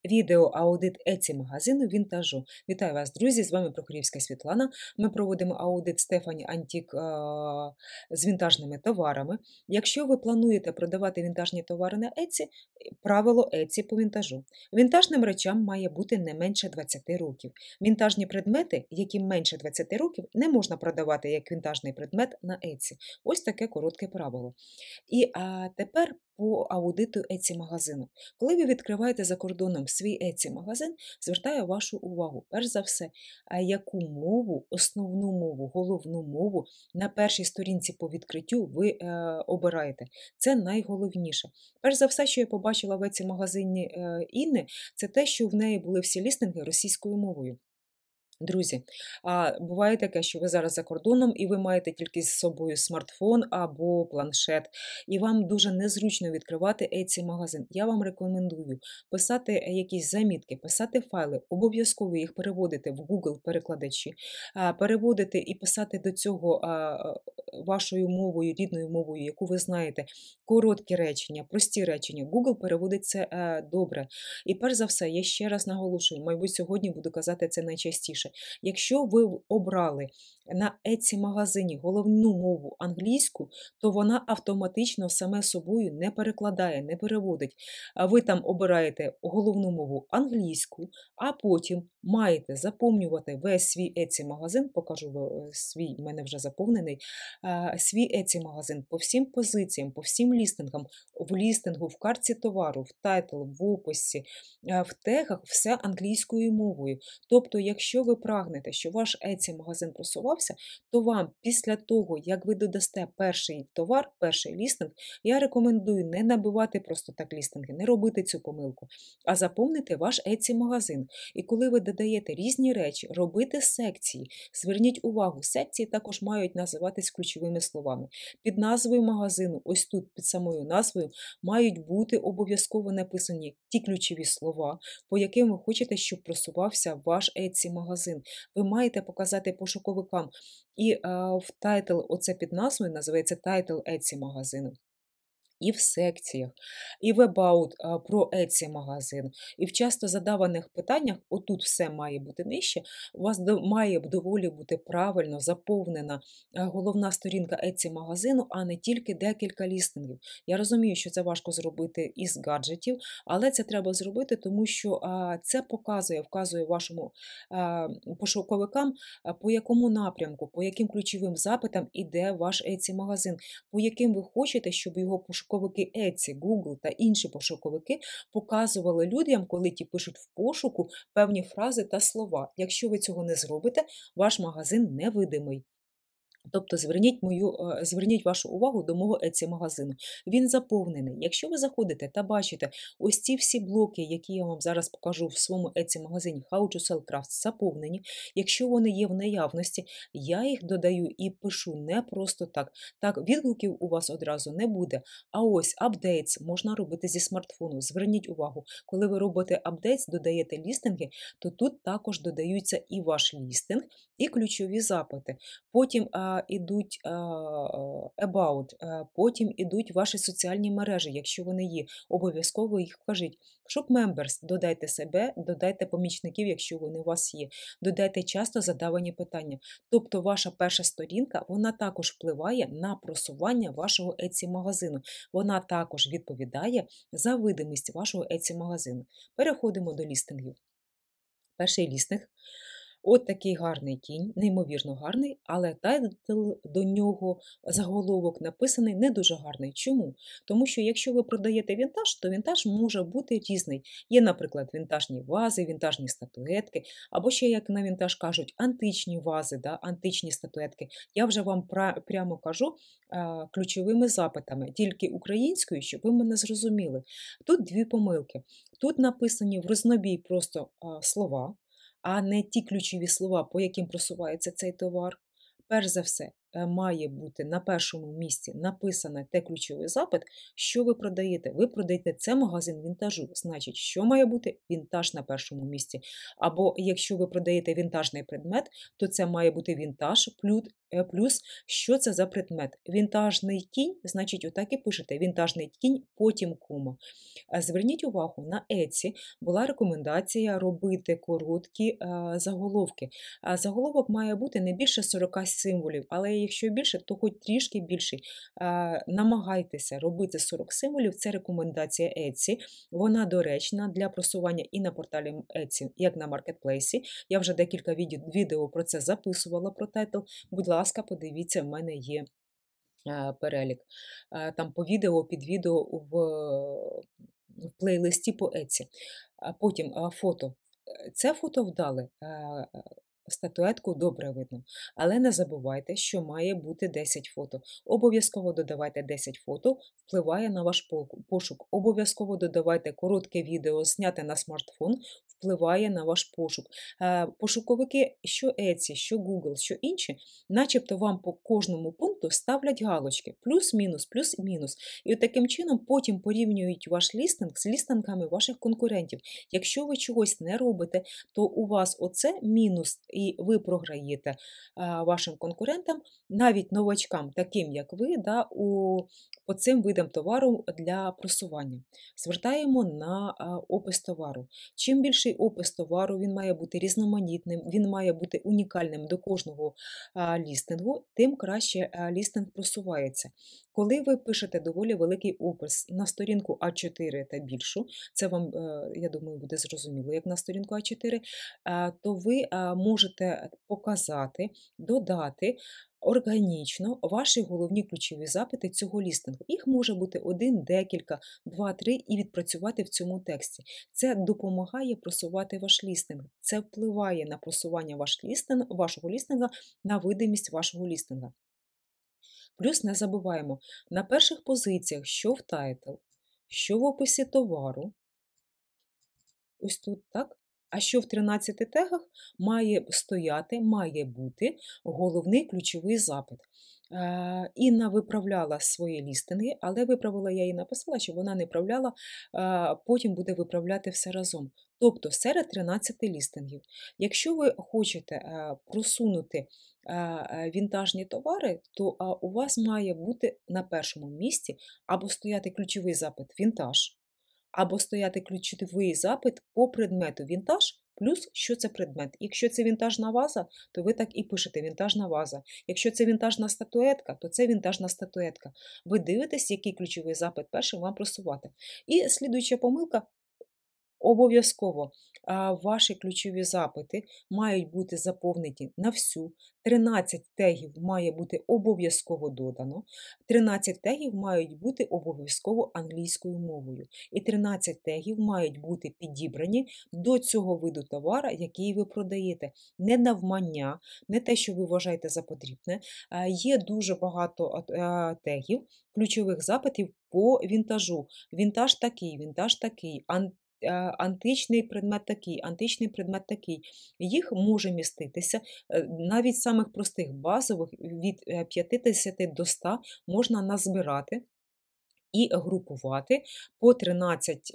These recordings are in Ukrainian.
Відео аудит Еці-магазину вінтажу. Вітаю вас, друзі! З вами Прохорівська Світлана. Ми проводимо аудит Стефані Антік з вінтажними товарами. Якщо ви плануєте продавати вінтажні товари на Еці, правило Еці по вінтажу. Вінтажним речам має бути не менше 20 років. Вінтажні предмети, яким менше 20 років, не можна продавати як вінтажний предмет на Еці. Ось таке коротке правило. І тепер по аудиту Еці-магазину. Коли ви відкриваєте за кордоном свій Еці-магазин, звертаю вашу увагу, перш за все, яку мову, основну мову, головну мову на першій сторінці по відкриттю ви обираєте. Це найголовніше. Перш за все, що я побачила в Еці-магазині Інни, це те, що в неї були всі лістинги російською мовою. Друзі, буває таке, що ви зараз за кордоном і ви маєте тільки з собою смартфон або планшет, і вам дуже незручно відкривати Еці-магазин. Я вам рекомендую писати якісь замітки, писати файли, обов'язково їх переводити в Google-перекладачі, переводити і писати до цього вашою мовою, рідною мовою, яку ви знаєте, короткі речення, прості речення. Google переводить це добре. І перш за все, я ще раз наголошую, мабуть, сьогодні буду казати це найчастіше. Якщо ви обрали на Еці-магазині головну мову англійську, то вона автоматично саме собою не перекладає, не переводить. Ви там обираєте головну мову англійську, а потім маєте заповнювати весь свій Еці-магазин, покажу свій, в мене вже заповнений, свій Еці-магазин по всім позиціям, по всім лістингам, в лістингу, в картці товару, в тайтл, в описі, в тегах, все англійською мовою. Тобто, якщо ви прагнете, щоб ваш Еці-магазин просувався, то вам після того, як ви додасте перший товар, перший лістинг, я рекомендую не набивати просто так лістинги, не робити цю помилку, а заповнити ваш Еці-магазин. І коли ви додаєте різні речі, робити секції. Зверніть увагу, секції також мають називатись ключовими словами. Під назвою магазину, ось тут під самою назвою, мають бути обов'язково написані ті ключові слова, по яким ви хочете, щоб просувався ваш Еці-магазин. Ви маєте показати пошуковикам. І в тайтл, оце під назвою, називається тайтл Еці-магазину. І в секціях, і в About про Еці-магазин, і в часто задаваних питаннях, отут все має бути нижче, у вас має доволі бути правильно заповнена головна сторінка Еці-магазину, а не тільки декілька лістингів. Я розумію, що це важко зробити із гаджетів, але це треба зробити, тому що це вказує вашому пошуковикам, по якому напрямку, по яким ключовим запитам іде ваш Еці-магазин, по яким ви хочете, щоб його пошуковики Еці, Google та інші пошуковики показували людям, коли ті пишуть в пошуку певні фрази та слова. Якщо ви цього не зробите, ваш магазин невидимий. Тобто зверніть вашу увагу до мого Еці-магазину. Він заповнений. Якщо ви заходите та бачите ось ці всі блоки, які я вам зараз покажу в своєму Еці-магазині How to Sell Crafts, заповнені, якщо вони є в наявності, я їх додаю і пишу не просто так. Так, відгуків у вас одразу не буде. А ось апдейтс можна робити зі смартфону. Зверніть увагу, коли ви робите апдейтс, додаєте лістинги, то тут також додаються і ваш лістинг, і ключові запити. Потім ідуть About, потім ідуть ваші соціальні мережі, якщо вони є. Обов'язково їх вкажіть. Shop Members, додайте себе, додайте помічників, якщо вони у вас є. Додайте часто задавані питання. Тобто ваша перша сторінка, вона також впливає на просування вашого Еці-магазину. Вона також відповідає за видимість вашого Еці-магазину. Переходимо до лістингів. Перший лістинг. От такий гарний кінь, неймовірно гарний, але тайтл до нього, заголовок написаний не дуже гарний. Чому? Тому що якщо ви продаєте вінтаж, то вінтаж може бути різний. Є, наприклад, вінтажні вази, вінтажні статуетки, або ще, як на вінтаж кажуть, античні вази, античні статуетки. Я вже вам прямо кажу ключовими запитами, тільки українською, щоб ви мене зрозуміли. Тут дві помилки. Тут написані в рознобій просто слова, а не ті ключові слова, по яким просувається цей товар. Перш за все, має бути на першому місці написане те ключовий запит, що ви продаєте. Ви продаєте це магазин вінтажу. Значить, що має бути вінтаж на першому місці. Або якщо ви продаєте вінтажний предмет, то це має бути вінтаж плюс що це за предмет. Вінтажний кінь, значить, отак і пишете: вінтажний кінь, потім кома. Зверніть увагу, на Etsy була рекомендація робити короткі заголовки. Заголовок має бути не більше 40 символів, але якщо більше, то хоч трішки більший. Намагайтеся робити 40 символів, це рекомендація Etsy. Вона доречна для просування і на порталі Etsy, як на маркетплейсі. Я вже декілька відео про це записувала, про тайтл. Будь ласка, подивіться, в мене є перелік. Там по відео, під відео в плейлисті по Etsy. Потім фото. Це фото вдале. Статуетку добре видно. Але не забувайте, що має бути 10 фото. Обов'язково додавайте 10 фото, впливає на ваш пошук. Обов'язково додавайте коротке відео, зняте на смартфон, впливає на ваш пошук. Пошуковики, що Etsy, що Google, що інші, начебто вам по кожному пункту ставлять галочки. Плюс-мінус, плюс-мінус. І от таким чином потім порівнюють ваш лістинг з лістингами ваших конкурентів. Якщо ви чогось не робите, то у вас оце мінус, і ви програєте вашим конкурентам, навіть новачкам, таким як ви, по цим видам товару для просування. Звертаємо на опис товару. Чим більший опис товару, він має бути різноманітним, він має бути унікальним до кожного лістингу, тим краще лістинг просувається. Коли ви пишете доволі великий опис на сторінку А4 та більшу, це вам, я думаю, буде зрозуміло, як на сторінку А4, то ви можете показати, додати органічно ваші головні ключові запити цього лістингу. Їх може бути один, декілька, два, три і відпрацювати в цьому тексті. Це допомагає просувати ваш лістинг. Це впливає на просування вашого лістинга, на видимість вашого лістинга. Плюс не забуваємо, на перших позиціях, що в тайтл, що в описі товару, ось тут, так? А що в 13 тегах має стояти, має бути головний ключовий запит. Інна виправляла свої лістинги, але виправила я їй написала, що вона не виправляла, потім буде виправляти все разом. Тобто серед 13 лістингів. Якщо ви хочете просунути вінтажні товари, то у вас має бути на першому місці або стояти ключовий запит «Вінтаж», або стояти ключовий запит по предмету «Вінтаж», плюс що це предмет. Якщо це вінтажна ваза, то ви так і пишете «вінтажна ваза». Якщо це вінтажна статуетка, то це вінтажна статуетка. Ви дивитесь, який ключовий запит першим вам просувати. І слідуюча помилка. Обов'язково ваші ключові запити мають бути заповнені на всю. 13 тегів має бути обов'язково додано, 13 тегів мають бути обов'язково англійською мовою. І 13 тегів мають бути підібрані до цього виду товара, який ви продаєте. Не навмання, не те, що ви вважаєте за потрібне. Є дуже багато тегів, ключових запитів по вінтажу. Вінтаж такий, античний предмет такий, античний предмет такий. Їх може міститися, навіть самих простих базових, від 50 до 100 можна назбирати і групувати по 13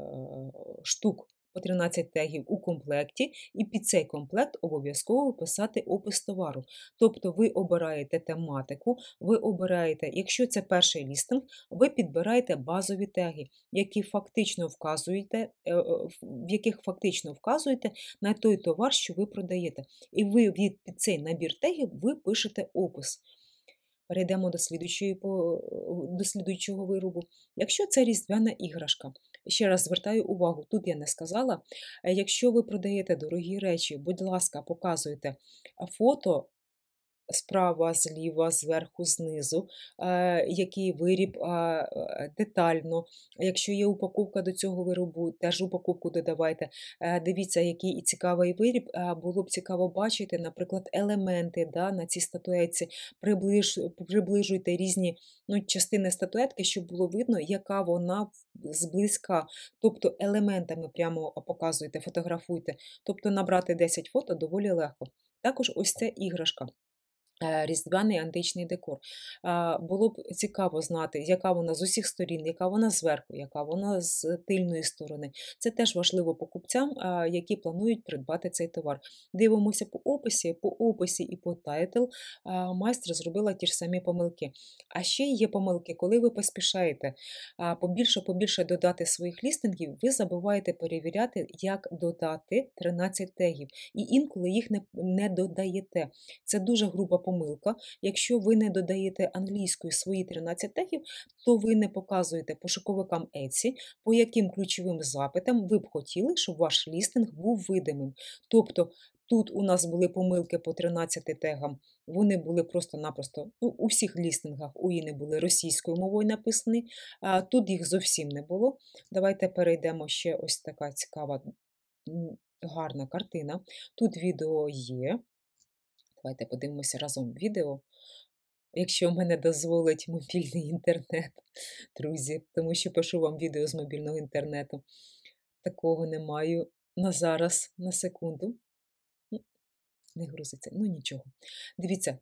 штук, по 13 тегів у комплекті, і під цей комплект обов'язково писати опис товару. Тобто ви обираєте тематику, ви обираєте, якщо це перший лістинг, ви підбираєте базові теги, в яких фактично вказуєте на той товар, що ви продаєте. І ви під цей набір тегів ви пишете опис. Перейдемо до слідуючого виробу. Якщо це різдвяна іграшка, ще раз звертаю увагу, тут я не сказала, якщо ви продаєте дорогі речі, будь ласка, показуйте фото справа, зліва, зверху, знизу, який виріб детально. Якщо є упаковка до цього виробу, теж упаковку додавайте. Дивіться, який цікавий виріб. Було б цікаво бачити, наприклад, елементи на цій статуетці. Приближуйте різні частини статуетки, щоб було видно, яка вона зблизька. Тобто елементами прямо показуйте, фотографуйте. Тобто набрати 10 фото доволі легко. Також ось це іграшка. Різдвяний античний декор. Було б цікаво знати, яка вона з усіх сторін, яка вона зверху, яка вона з тильної сторони. Це теж важливо покупцям, які планують придбати цей товар. Дивимося по описі і по тайтл. Майстер зробила ті ж самі помилки. А ще є помилки, коли ви поспішаєте побільше додати своїх лістингів, ви забуваєте перевіряти, як додати 13 тегів. І інколи їх не додаєте. Це дуже груба помилка. Якщо ви не додаєте англійською свої 13 тегів, то ви не показуєте пошуковикам Etsy, по яким ключовим запитам ви б хотіли, щоб ваш лістинг був видимим. Тобто тут у нас були помилки по 13 тегам, вони були просто-напросто, у всіх лістингах у Іни були російською мовою написані, а тут їх зовсім не було. Давайте перейдемо ще ось така цікава, гарна картина. Тут відео є. Давайте подивимося разом відео, якщо мене дозволить мобільний інтернет, друзі, тому що пишу вам відео з мобільного інтернету. Такого не маю на зараз, на секунду. Не грузиться, ну нічого. Дивіться,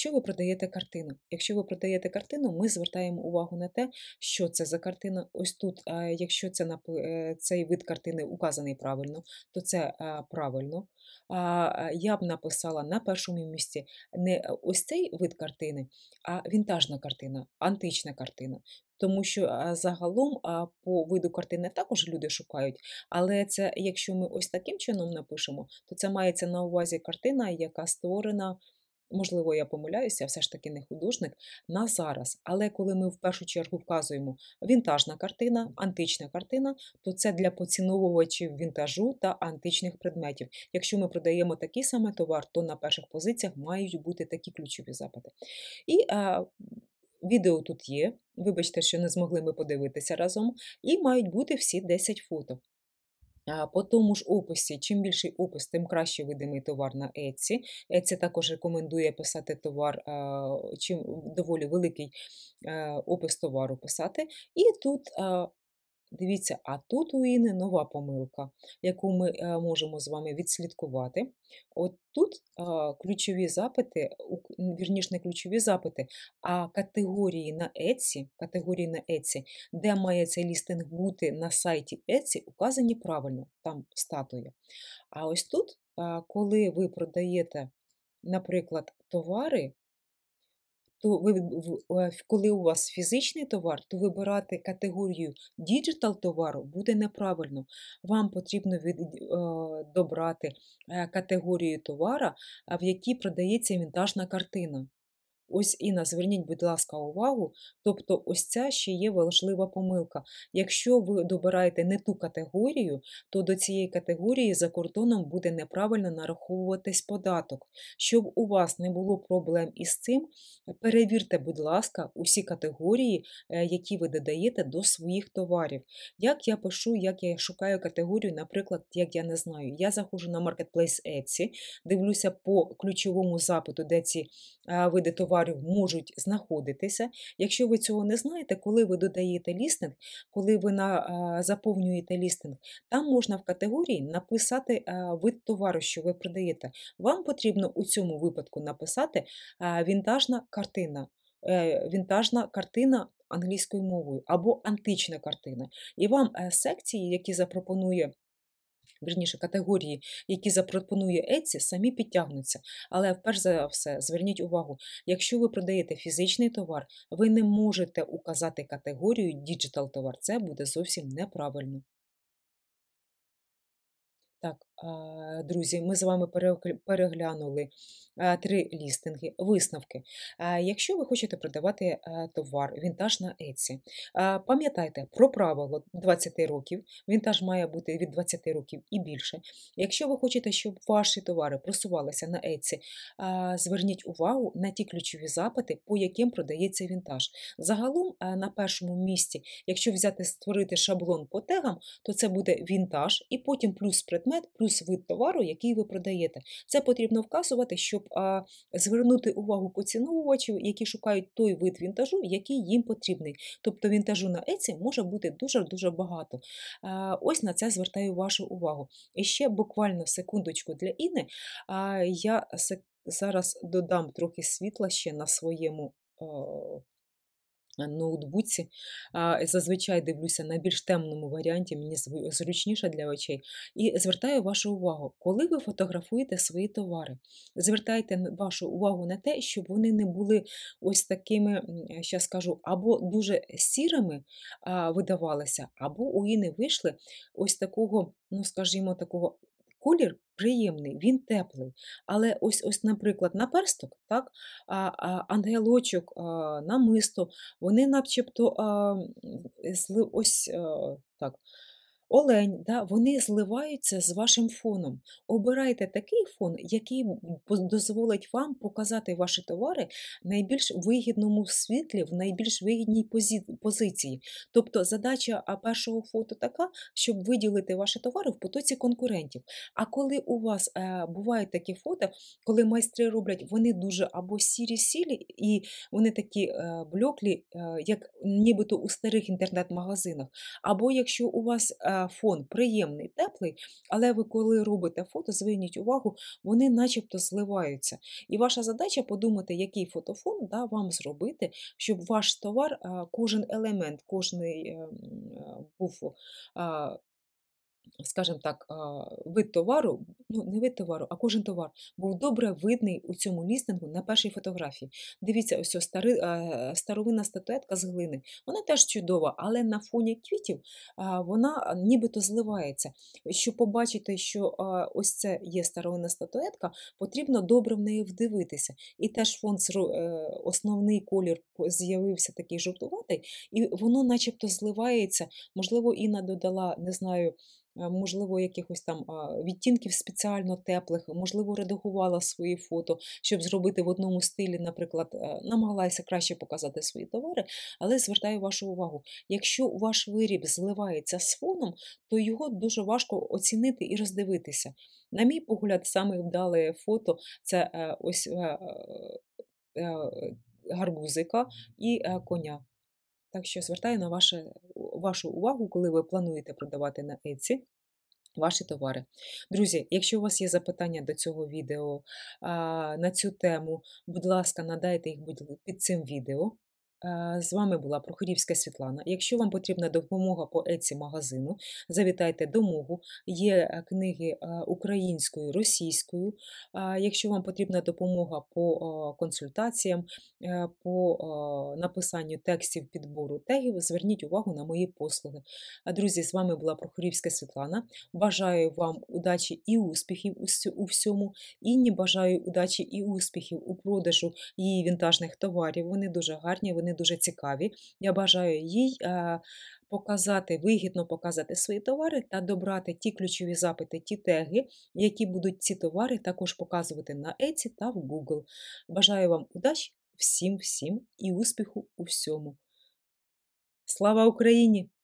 якщо ви продаєте картину, ми звертаємо увагу на те, що це за картина. Ось тут, якщо цей вид картини указаний правильно, то це правильно. Я б написала на першому місці не ось цей вид картини, а вінтажна картина, антична картина. Тому що загалом по виду картини також люди шукають, але це, якщо ми ось таким чином напишемо, то це мається на увазі картина, яка створена, можливо, я помиляюся, все ж таки не художник, на зараз. Але коли ми в першу чергу вказуємо вінтажна картина, антична картина, то це для поціновувачів вінтажу та античних предметів. Якщо ми продаємо такий самий товар, то на перших позиціях мають бути такі ключові запити. І відео тут є, вибачте, що не змогли ми подивитися разом, і мають бути всі 10 фото. По тому ж описі, чим більший опис, тим краще видимий товар на Etsy. Etsy також рекомендує писати товар, чим доволі великий опис товару писати. І тут, дивіться, а тут у Іни нова помилка, яку ми можемо з вами відслідкувати. От тут ключові запити, вірніше не ключові запити, а категорії на Etsy, де має цей лістинг бути на сайті Etsy, указані правильно, там статуя. А ось тут, коли ви продаєте, наприклад, товари, то коли у вас фізичний товар, то вибирати категорію діджитал товару буде неправильно. Вам потрібно добрати категорію товара, в якій продається вінтажна картина. Ось, Інна, зверніть, будь ласка, увагу, тобто ось ця ще є важлива помилка. Якщо ви добираєте не ту категорію, то до цієї категорії за кордоном буде неправильно нараховуватись податок. Щоб у вас не було проблем із цим, перевірте, будь ласка, усі категорії, які ви додаєте до своїх товарів. Як я пишу, як я шукаю категорію, наприклад, як я не знаю, я заходжу на Marketplace Etsy, дивлюся по ключовому запиту, де ці види товарів можуть знаходитися. Якщо ви цього не знаєте, коли ви додаєте лістинг, коли ви заповнюєте лістинг, там можна в категорії написати вид товару, що ви продаєте. Вам потрібно у цьому випадку написати вінтажна картина англійською мовою або антична картина. І вам секції, які запропонує, вірніше, категорії, які запропонує Etsy, самі підтягнуться. Але, перш за все, зверніть увагу, якщо ви продаєте фізичний товар, ви не можете указати категорію діджитал товар. Це буде зовсім неправильно. Так, друзі, ми з вами переглянули 3 лістинги, висновки. Якщо ви хочете продавати товар, вінтаж на Etsy, пам'ятайте про правило 20 років, вінтаж має бути від 20 років і більше. Якщо ви хочете, щоб ваші товари просувалися на Etsy, зверніть увагу на ті ключові запити, по яким продається вінтаж. Загалом на першому місці, якщо створити шаблон по тегам, то це буде вінтаж і потім плюс предмет, плюс вид товару, який ви продаєте. Це потрібно вказувати, щоб звернути увагу поціновувачів, які шукають той вид вінтажу, який їм потрібний. Тобто вінтажу на Etsy може бути дуже-дуже багато. Ось на це звертаю вашу увагу. І ще буквально секундочку для Інни. Я зараз додам трохи світла ще на своєму ноутбуці. Зазвичай дивлюся на більш темному варіанті, мені зручніше для очей. І звертаю вашу увагу, коли ви фотографуєте свої товари, звертайте вашу увагу на те, щоб вони не були ось такими, щас скажу, або дуже сірими видавалися, або у не вийшли ось такого, ну скажімо, такого. Колір приємний, він теплий. Але ось, наприклад, наперсток, так, ангелочок, намисто, вони начебто, ось, так, олень, да, вони зливаються з вашим фоном. Обирайте такий фон, який дозволить вам показати ваші товари в найбільш вигідному світлі, в найбільш вигідній позиції. Тобто задача першого фото така, щоб виділити ваші товари в потоці конкурентів. А коли у вас бувають такі фото, коли майстри роблять, вони дуже або сірі-сілі, і вони такі блеклі, як нібито у старих інтернет-магазинах, або якщо у вас фон приємний, теплий, але ви коли робите фото, зверніть увагу, вони начебто зливаються. І ваша задача подумати, який фотофон, да, вам зробити, щоб ваш товар, кожен елемент, кожний був, скажімо так, вид товару, ну не вид товару, а кожен товар був добре видний у цьому лістингу на першій фотографії. Дивіться, ось старовинна статуетка з глини. Вона теж чудова, але на фоні квітів вона нібито зливається. Щоб побачити, що ось це є старовинна статуетка, потрібно добре в неї вдивитися. І теж фон, основний колір з'явився такий жовтуватий, і воно начебто зливається. Можливо, Інна додала, не знаю, можливо, якихось там відтінків спеціально теплих, можливо, редагувала свої фото, щоб зробити в одному стилі, наприклад, намагалася краще показати свої товари, але звертаю вашу увагу, якщо ваш виріб зливається з фоном, то його дуже важко оцінити і роздивитися. На мій погляд, саме вдале фото це ось е, гарбузика і коня. Так що звертаю на вашу увагу, коли ви плануєте продавати на Etsy ваші товари. Друзі, якщо у вас є запитання до цього відео на цю тему, будь ласка, надайте їх під цим відео. З вами була Прохорівська Світлана. Якщо вам потрібна допомога по Etsy магазину, завітайте до Могу. Є книги українською, російською. Якщо вам потрібна допомога по консультаціям, по написанню текстів підбору тегів, зверніть увагу на мої послуги. Друзі, з вами була Прохорівська Світлана. Бажаю вам удачі і успіхів у всьому. Інні бажаю удачі і успіхів у продажу її вінтажних товарів. Вони дуже гарні, вони дуже цікаві. Я бажаю їй вигідно показати свої товари та добрати ті ключові запити, ті теги, які будуть ці товари також показувати на Etsy та в Google. Бажаю вам удачі всім і успіху у всьому. Слава Україні!